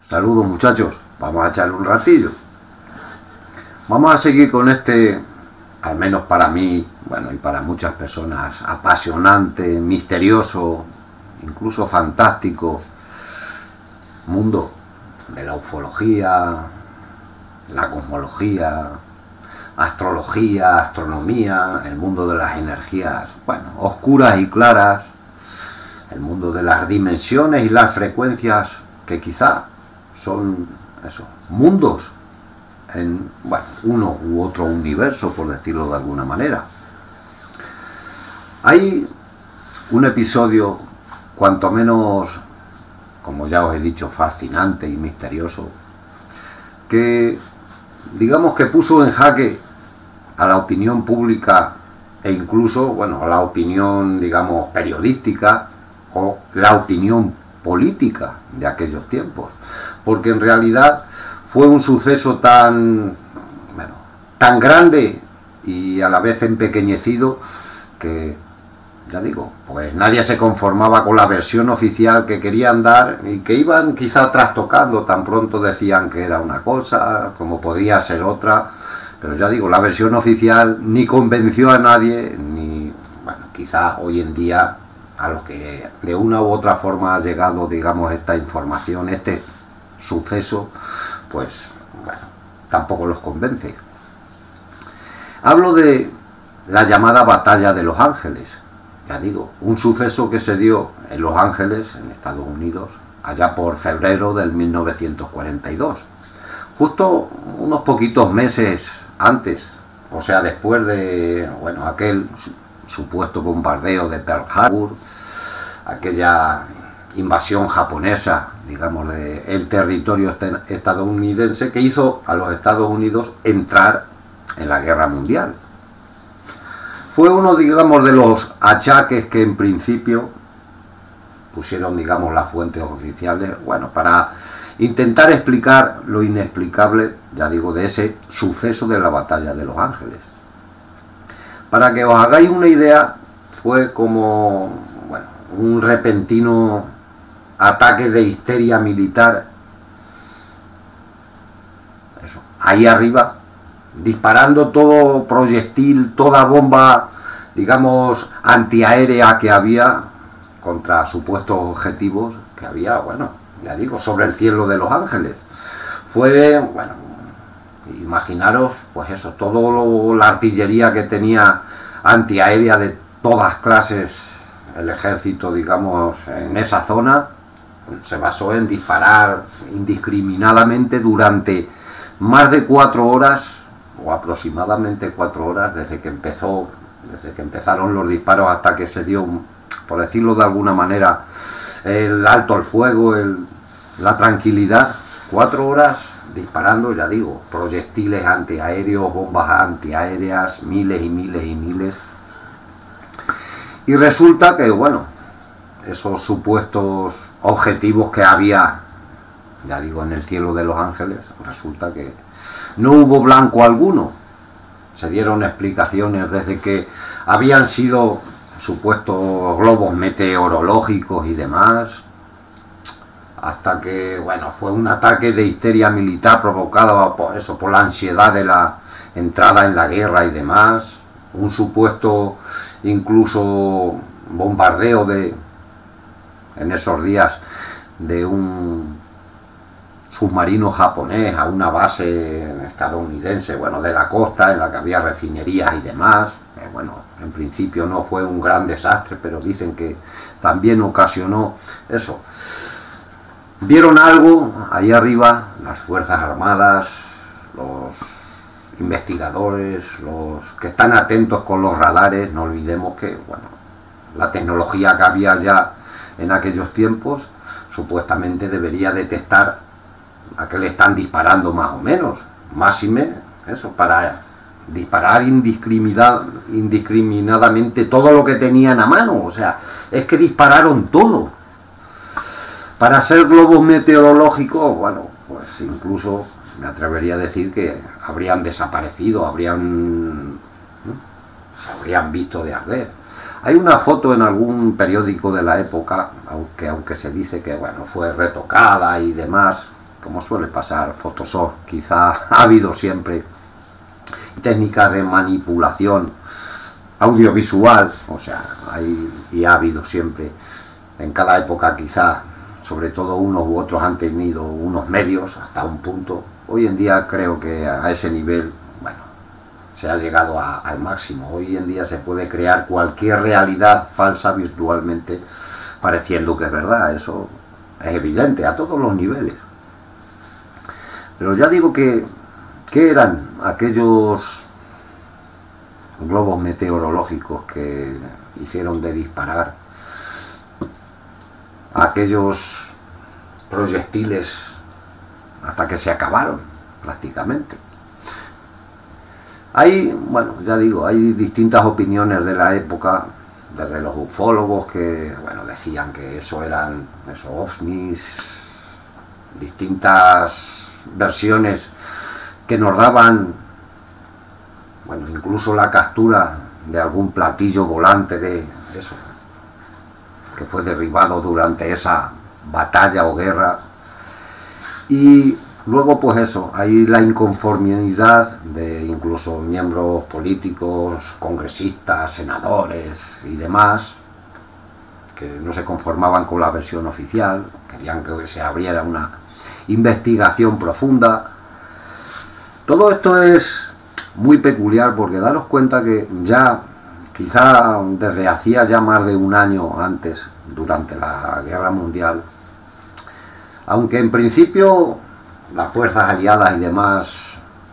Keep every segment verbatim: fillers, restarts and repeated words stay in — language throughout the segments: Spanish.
Saludos muchachos, vamos a echarle un ratillo. Vamos a seguir con este, al menos para mí, bueno, y para muchas personas, apasionante, misterioso, incluso fantástico mundo de la ufología, la cosmología, astrología, astronomía, el mundo de las energías, bueno, oscuras y claras, el mundo de las dimensiones y las frecuencias que quizá son eso, mundos en, bueno, uno u otro universo, por decirlo de alguna manera. Hay un episodio cuanto menos, como ya os he dicho, fascinante y misterioso, que digamos que puso en jaque a la opinión pública e incluso, bueno, a la opinión, digamos, periodística o la opinión política de aquellos tiempos, porque en realidad fue un suceso tan, bueno, tan grande y a la vez empequeñecido que, ya digo, pues nadie se conformaba con la versión oficial que querían dar y que iban quizá trastocando, tan pronto decían que era una cosa, como podía ser otra, pero ya digo, la versión oficial ni convenció a nadie, ni, bueno, quizá hoy en día a los que de una u otra forma ha llegado, digamos, esta información, este suceso, pues, bueno, tampoco los convence. Hablo de la llamada Batalla de Los Ángeles, ya digo, un suceso que se dio en Los Ángeles, en Estados Unidos, allá por febrero del mil novecientos cuarenta y dos, justo unos poquitos meses antes, o sea, después de, bueno, aquel supuesto bombardeo de Pearl Harbor, aquella invasión japonesa, digamos, del territorio estadounidense que hizo a los Estados Unidos entrar en la guerra mundial. Fue uno, digamos, de los achaques que en principio pusieron, digamos, las fuentes oficiales, bueno, para intentar explicar lo inexplicable, ya digo, de ese suceso de la Batalla de Los Ángeles. Para que os hagáis una idea, fue como, bueno, un repentino ataque de histeria militar, eso, ahí arriba, disparando todo proyectil, toda bomba, digamos, antiaérea que había contra supuestos objetivos que había, bueno, ya digo, sobre el cielo de Los Ángeles. Fue, bueno, imaginaros, pues eso, toda la artillería que tenía antiaérea de todas clases el ejército, digamos, en esa zona, se basó en disparar indiscriminadamente durante más de cuatro horas, o aproximadamente cuatro horas, desde que empezó, desde que empezaron los disparos hasta que se dio, por decirlo de alguna manera, el alto al fuego, el, la tranquilidad. Cuatro horas disparando, ya digo, proyectiles antiaéreos, bombas antiaéreas, miles y miles y miles. Y resulta que, bueno, esos supuestos objetivos que había, ya digo, en el cielo de Los Ángeles, resulta que no hubo blanco alguno. Se dieron explicaciones desde que habían sido supuestos globos meteorológicos y demás, hasta que, bueno, fue un ataque de histeria militar provocado por eso, por la ansiedad de la entrada en la guerra y demás, un supuesto incluso bombardeo de, en esos días, de un submarino japonés a una base estadounidense, bueno, de la costa, en la que había refinerías y demás. Eh, bueno, en principio no fue un gran desastre, pero dicen que también ocasionó eso. Vieron algo ahí arriba, las Fuerzas Armadas, los investigadores, los que están atentos con los radares. No olvidemos que, bueno, la tecnología que había ya en aquellos tiempos supuestamente debería detectar a qué le están disparando más o menos, máxime, eso, para disparar indiscriminada, indiscriminadamente todo lo que tenían a mano. O sea, es que dispararon todo. Para ser globos meteorológicos, bueno, pues incluso me atrevería a decir que habrían desaparecido, habrían, ¿no?, se habrían visto de arder. Hay una foto en algún periódico de la época, aunque, aunque se dice que, bueno, fue retocada y demás, como suele pasar, Photoshop, quizá ha habido siempre técnicas de manipulación audiovisual, o sea, hay y ha habido siempre, en cada época quizá, sobre todo unos u otros han tenido unos medios hasta un punto. Hoy en día creo que a ese nivel, bueno, se ha llegado a, al máximo. Hoy en día se puede crear cualquier realidad falsa virtualmente, pareciendo que es verdad. Eso es evidente a todos los niveles. Pero ya digo que, ¿qué eran aquellos globos meteorológicos que hicieron de disparar aquellos proyectiles hasta que se acabaron prácticamente? Hay, bueno, ya digo, hay distintas opiniones de la época, desde los ufólogos que, bueno, decían que eso eran esos ovnis, distintas versiones que nos daban, bueno, incluso la captura de algún platillo volante de eso, que fue derribado durante esa batalla o guerra. Y luego, pues eso, hay la inconformidad de incluso miembros políticos, congresistas, senadores y demás, que no se conformaban con la versión oficial, querían que se abriera una investigación profunda. Todo esto es muy peculiar porque daros cuenta que ya, quizá desde hacía ya más de un año antes, durante la Guerra Mundial, aunque en principio las fuerzas aliadas y demás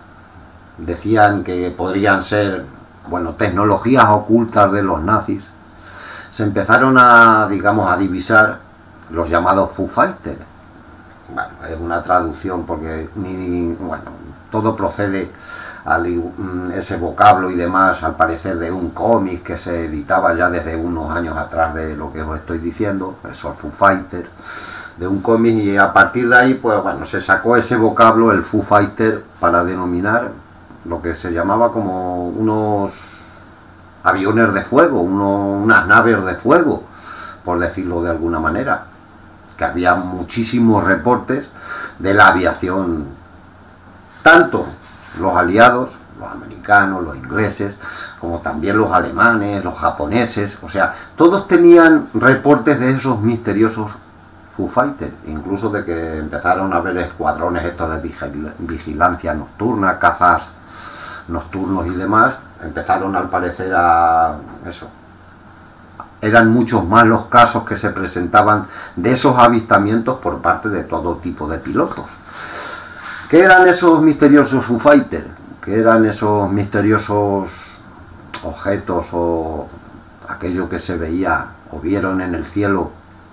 decían que podrían ser, bueno, tecnologías ocultas de los nazis, se empezaron a, digamos, a divisar los llamados Foo Fighters. Bueno, es una traducción porque ni, bueno, todo procede al ese vocablo y demás, al parecer, de un cómic que se editaba ya desde unos años atrás de lo que os estoy diciendo, esos Foo Fighters, de un cómic, y a partir de ahí, pues bueno, se sacó ese vocablo, el Foo Fighter, para denominar lo que se llamaba como unos aviones de fuego, uno, unas naves de fuego, por decirlo de alguna manera, que había muchísimos reportes de la aviación, tanto los aliados, los americanos, los ingleses, como también los alemanes, los japoneses, o sea, todos tenían reportes de esos misteriosos Foo Fighters, incluso de que empezaron a haber escuadrones estos de vigil vigilancia nocturna, cazas nocturnos y demás, empezaron al parecer a eso. Eran muchos más los casos que se presentaban de esos avistamientos por parte de todo tipo de pilotos. ¿Qué eran esos misteriosos Foo Fighters? ¿Qué eran esos misteriosos objetos o aquello que se veía o vieron en el cielo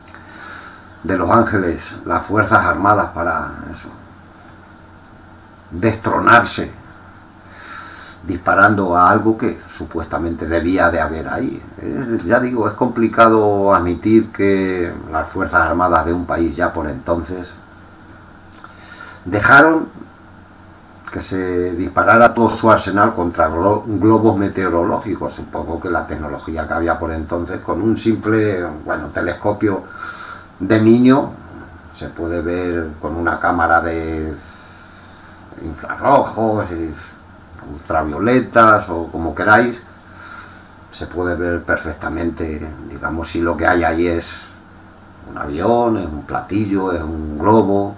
de Los Ángeles las fuerzas armadas para eso, destronarse, disparando a algo que supuestamente debía de haber ahí? Es, ya digo, es complicado admitir que las fuerzas armadas de un país ya por entonces dejaron que se disparara todo su arsenal contra glo globos meteorológicos. Supongo que la tecnología que había por entonces, con un simple, bueno, telescopio de niño, se puede ver con una cámara de infrarrojos, ultravioletas o como queráis, se puede ver perfectamente, digamos, si lo que hay ahí es un avión, es un platillo, es un globo.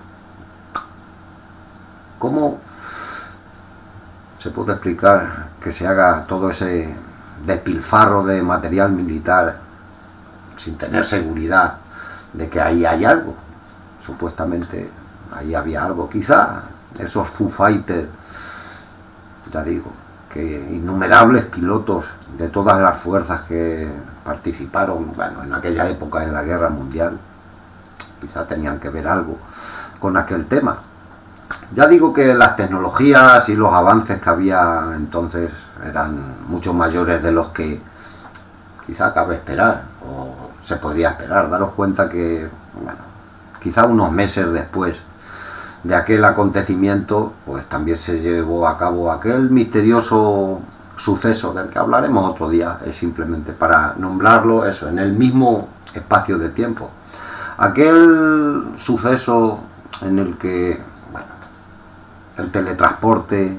¿Cómo se puede explicar que se haga todo ese despilfarro de material militar sin tener seguridad de que ahí hay algo? Supuestamente ahí había algo. Quizá esos Foo Fighters, ya digo, que innumerables pilotos de todas las fuerzas que participaron, bueno, en aquella época en la Guerra Mundial, quizá tenían que ver algo con aquel tema. Ya digo que las tecnologías y los avances que había entonces eran mucho mayores de los que quizá cabe esperar, o se podría esperar. Daros cuenta que, bueno, quizá unos meses después de aquel acontecimiento, pues también se llevó a cabo aquel misterioso suceso del que hablaremos otro día, es simplemente para nombrarlo eso, en el mismo espacio de tiempo. Aquel suceso en el que, bueno, el teletransporte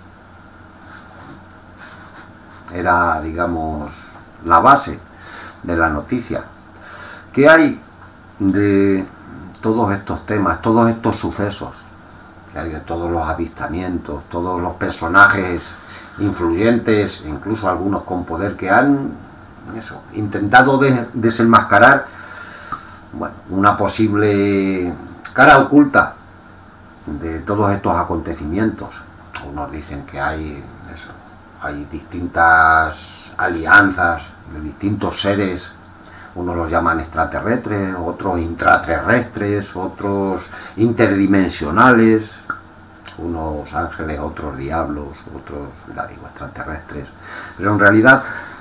era, digamos, la base de la noticia. ¿Qué hay de todos estos temas, todos estos sucesos? ¿Qué hay de todos los avistamientos, todos los personajes influyentes, incluso algunos con poder, que han eso, intentado de, desenmascarar, bueno, una posible cara oculta de todos estos acontecimientos? Unos dicen que hay eso, hay distintas alianzas de distintos seres, unos los llaman extraterrestres, otros intraterrestres, otros interdimensionales, unos ángeles, otros diablos, otros, ya digo, extraterrestres. Pero en realidad,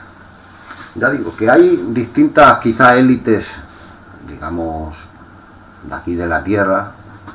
ya digo, que hay distintas quizá élites, digamos, de aquí de la Tierra,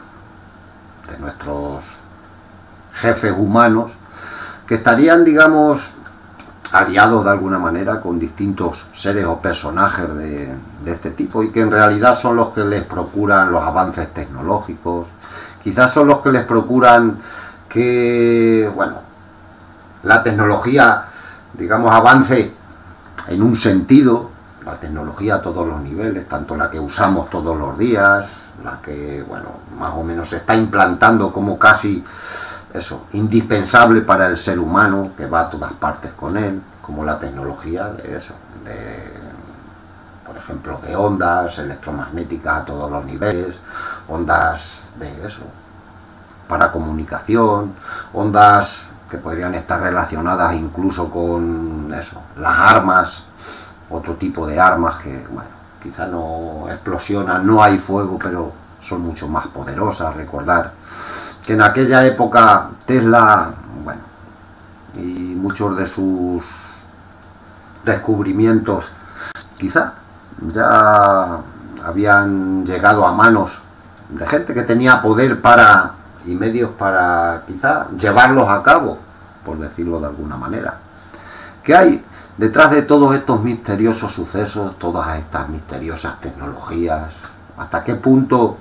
de nuestros jefes humanos, que estarían, digamos, aliados de alguna manera con distintos seres o personajes de, de este tipo, y que en realidad son los que les procuran los avances tecnológicos, quizás son los que les procuran que, bueno, la tecnología, digamos, avance en un sentido, la tecnología a todos los niveles, tanto la que usamos todos los días, la que, bueno, más o menos se está implantando como casi eso, indispensable para el ser humano, que va a todas partes con él, como la tecnología de eso, de, por ejemplo, de ondas electromagnéticas a todos los niveles, ondas de eso, para comunicación, ondas que podrían estar relacionadas incluso con eso, las armas, otro tipo de armas que, bueno, quizá no explosionan, no hay fuego, pero son mucho más poderosas. Recordar que en aquella época Tesla, bueno, y muchos de sus descubrimientos quizá ya habían llegado a manos de gente que tenía poder para y medios para quizá llevarlos a cabo, por decirlo de alguna manera. ¿Qué hay detrás de todos estos misteriosos sucesos, todas estas misteriosas tecnologías? ¿Hasta qué punto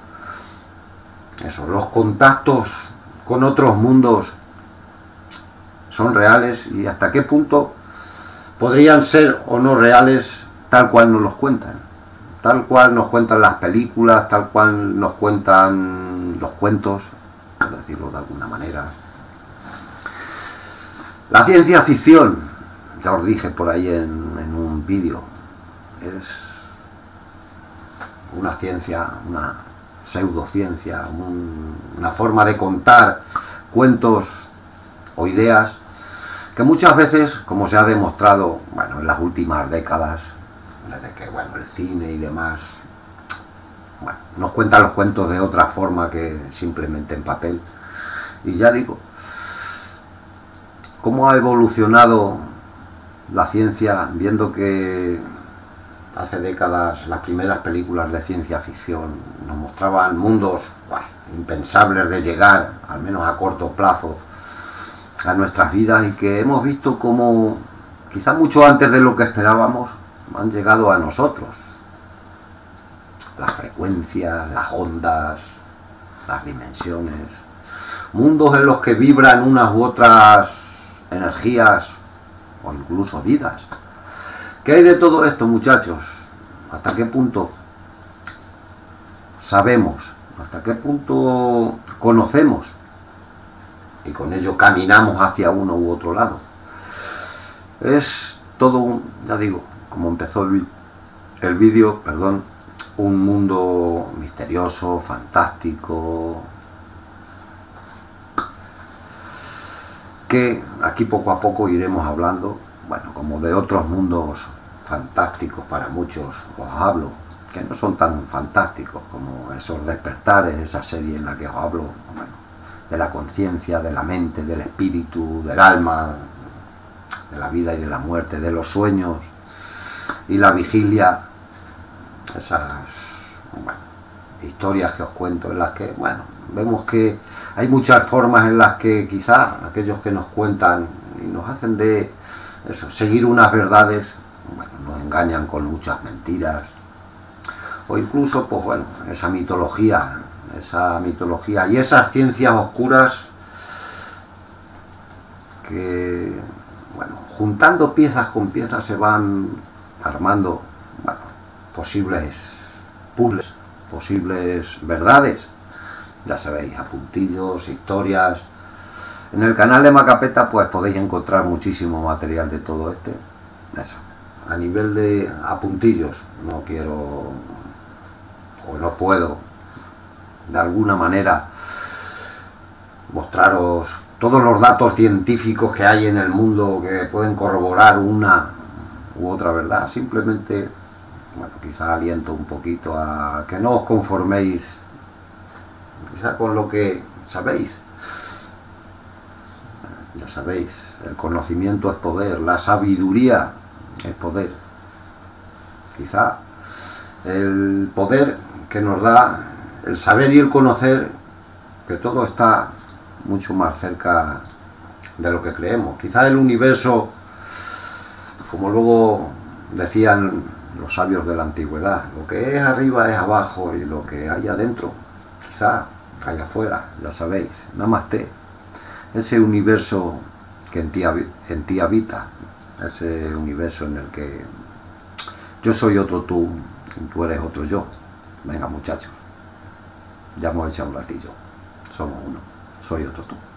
eso, los contactos con otros mundos son reales, y hasta qué punto podrían ser o no reales tal cual nos los cuentan, tal cual nos cuentan las películas, tal cual nos cuentan los cuentos, por decirlo de alguna manera? La ciencia ficción, ya os dije por ahí en, en un vídeo, es una ciencia, una pseudociencia, un, una forma de contar cuentos o ideas que muchas veces, como se ha demostrado, bueno, en las últimas décadas, desde que, bueno, el cine y demás, bueno, nos cuentan los cuentos de otra forma que simplemente en papel. Y ya digo, cómo ha evolucionado la ciencia, viendo que hace décadas las primeras películas de ciencia ficción nos mostraban mundos, bueno, impensables de llegar, al menos a corto plazo, a nuestras vidas, y que hemos visto como quizá mucho antes de lo que esperábamos han llegado a nosotros. Las frecuencias, las ondas, las dimensiones, mundos en los que vibran unas u otras energías o incluso vidas. ¿Qué hay de todo esto, muchachos? ¿Hasta qué punto sabemos? ¿Hasta qué punto conocemos? Y con ello caminamos hacia uno u otro lado. Es todo un, ya digo, como empezó el, el vídeo, perdón, un mundo misterioso, fantástico, que aquí poco a poco iremos hablando, bueno, como de otros mundos fantásticos para muchos os hablo, que no son tan fantásticos como esos despertares, esa serie en la que os hablo, bueno, de la conciencia, de la mente, del espíritu, del alma, de la vida y de la muerte, de los sueños y la vigilia, esas, bueno, historias que os cuento en las que, bueno, vemos que hay muchas formas en las que quizá aquellos que nos cuentan y nos hacen de eso, seguir unas verdades, bueno, nos engañan con muchas mentiras, o incluso, pues bueno, esa mitología esa mitología y esas ciencias oscuras que, bueno, juntando piezas con piezas se van armando, bueno, posibles puzzles, posibles verdades. Ya sabéis, apuntillos, historias. En el canal de Macapeta pues podéis encontrar muchísimo material de todo este. Eso. A nivel de apuntillos, no quiero o no puedo de alguna manera mostraros todos los datos científicos que hay en el mundo que pueden corroborar una u otra verdad. Simplemente, bueno, quizá aliento un poquito a que no os conforméis quizá con lo que sabéis. Ya sabéis, el conocimiento es poder, la sabiduría es poder. Quizá el poder que nos da el saber y el conocer que todo está mucho más cerca de lo que creemos. Quizá el universo, como luego decían los sabios de la antigüedad, lo que es arriba es abajo y lo que hay adentro, quizá allá afuera, ya sabéis, Namaste. Ese universo que en ti, en ti habita, ese universo en el que yo soy otro tú y tú eres otro yo. Venga, muchachos, ya hemos echado un ratillo, somos uno, soy otro tú.